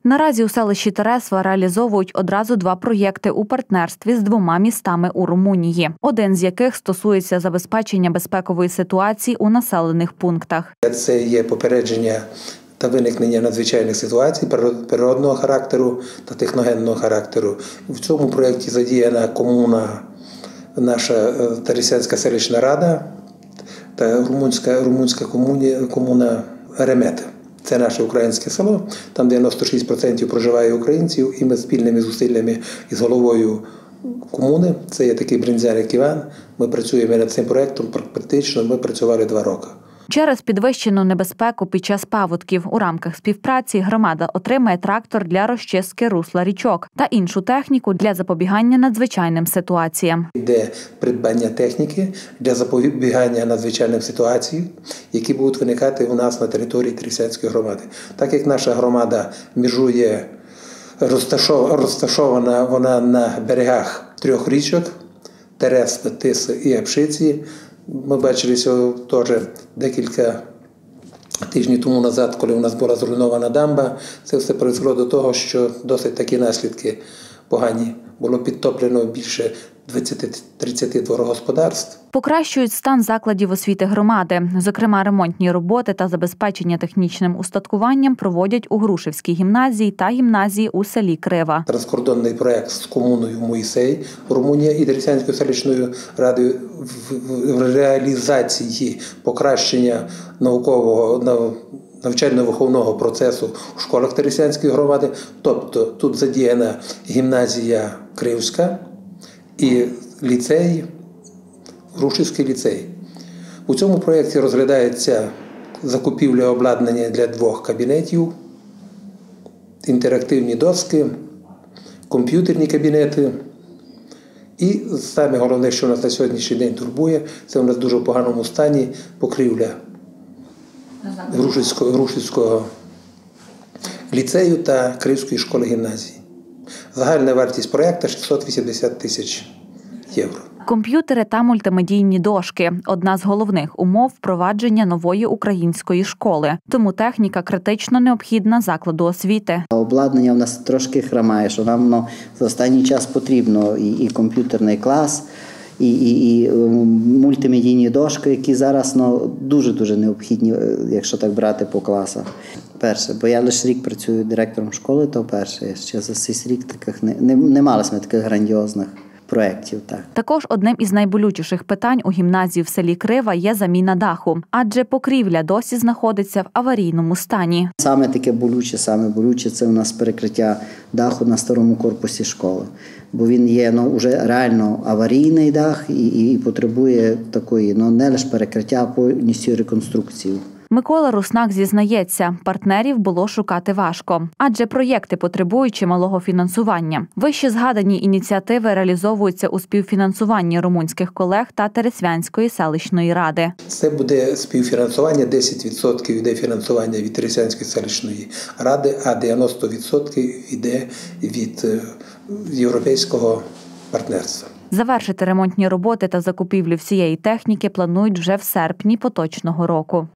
Наразі у селищі Тересва реалізовують одразу 2 проєкти у партнерстві з 2 містами у Румунії. Один з яких стосується забезпечення безпекової ситуації у населених пунктах. Це є попередження та виникнення надзвичайних ситуацій природного характеру та техногенного характеру. В цьому проєкті задіяна комуна, наша Тересянська селищна рада та румунська комуна Ремет. Це наше українське село, там 96% проживає українців, і ми спільними зусиллями із головою комуни, це є такий Бринзяник Іван, ми працюємо над цим проєктом, практично ми працювали 2 роки. Через підвищену небезпеку під час паводків у рамках співпраці громада отримає трактор для розчистки русла річок та іншу техніку для запобігання надзвичайним ситуаціям. Йде придбання техніки для запобігання надзвичайним ситуаціям, які будуть виникати у нас на території Тересянської громади. Так як наша громада межує, розташована вона на берегах 3 річок – Тересви, Тиси і Апшиці. Ми бачили теж декілька тижнів тому назад, коли у нас була зруйнована дамба. Це все призвело до того, що досить такі наслідки погані. Було підтоплено більше 20-30 дворогосподарств. Покращують стан закладів освіти громади. Зокрема, ремонтні роботи та забезпечення технічним устаткуванням проводять у Грушівській гімназії та гімназії у селі Крива. Транскордонний проєкт з комуною Моїсей, Румунія і Тересянською селищною радою в реалізації покращення навчально-виховного процесу у школах Тересянської громади. Тобто тут задіяна гімназія Кривська і ліцей, Грушівський ліцей. У цьому проєкті розглядається закупівля обладнання для 2 кабінетів, інтерактивні доски, комп'ютерні кабінети. І саме головне, що нас на сьогоднішній день турбує, це у нас в дуже поганому стані покрівля Грушівського ліцею та Кривської школи гімназії. Загальна вартість проєкту – 680 тисяч євро. Комп'ютери та мультимедійні дошки – одна з головних умов впровадження нової української школи. Тому техніка критично необхідна закладу освіти. Обладнання в нас трошки хромає, що нам за останній час потрібно і комп'ютерний клас, і мультимедійні дошки, які зараз дуже-дуже необхідні, якщо так брати по класах. Перше, бо я лише рік працюю директором школи, то перше. Ще за цей рік не мали ми таких грандіозних проєктів. Також одним із найболючіших питань у гімназії в селі Крива є заміна даху, адже покрівля досі знаходиться в аварійному стані. Саме болюче – це у нас перекриття даху на старому корпусі школи. Бо він є вже реально аварійний дах і потребує такої, не лише перекриття, а повністю реконструкції. Микола Руснак зізнається, партнерів було шукати важко, адже проєкти потребують чималого фінансування. Вище згадані ініціативи реалізовуються у співфінансуванні румунських колег та Тересвянської селищної ради. Це буде співфінансування, 10% йде фінансування від Тересянської селищної ради, а 90% йде від європейського партнерства. Завершити ремонтні роботи та закупівлю всієї техніки планують вже в серпні поточного року.